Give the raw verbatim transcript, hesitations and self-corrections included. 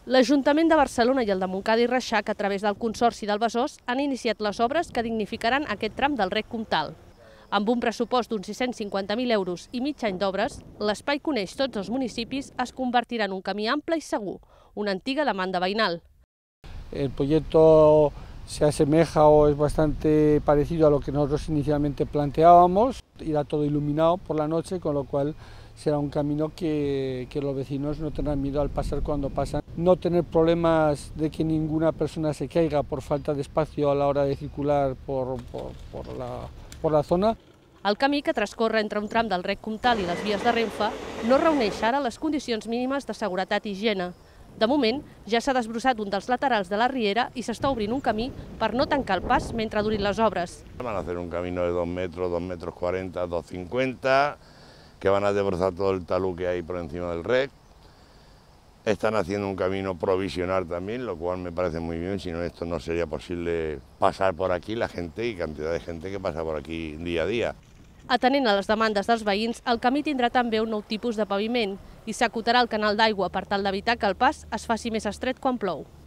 L'Ajuntament de Barcelona i el de Montcada i Reixac, a través del Consorci del Besòs, han iniciat les obres que dignificaran aquest tram del rec Comtal. Amb un pressupost d'uns sis-cents cinquanta mil euros i mig any d'obres, l'espai que uneix tots els municipis es convertirà en un camí ample i segur, una antiga demanda veïnal. El proyecto se asemeja o es bastante parecido a lo que nosotros inicialmente planteábamos. Irá todo iluminado por la noche, con lo cual será un camino que, que los vecinos no tendrán miedo al pasar cuando pasan. No tener problemas de que ninguna persona se caiga por falta de espacio a la hora de circular por, por, por, la, por la zona. El camí, que transcorre entre un tram del rec Comtal i les vies de Renfe, no reuneix ara les condicions mínimes de seguretat i higiene. De moment, ja s'ha desbrossat un dels laterals de la riera i s'està obrint un camí per no tancar el pas mentre durin les obres. Van a hacer un camino de dos metros, dos metros cuarenta, dos cincuenta, que van a desbrozar todo el talud que hay por encima del rec. Están haciendo un camino provisional también, lo cual me parece muy bien, si no esto no sería posible pasar por aquí la gente y cantidad de gente que pasa por aquí día a día. Atenent a les demandes dels veïns, el camí tindrà també un nou tipus de paviment i s'acotarà el canal d'aigua per tal d'evitar que el pas es faci més estret quan plou.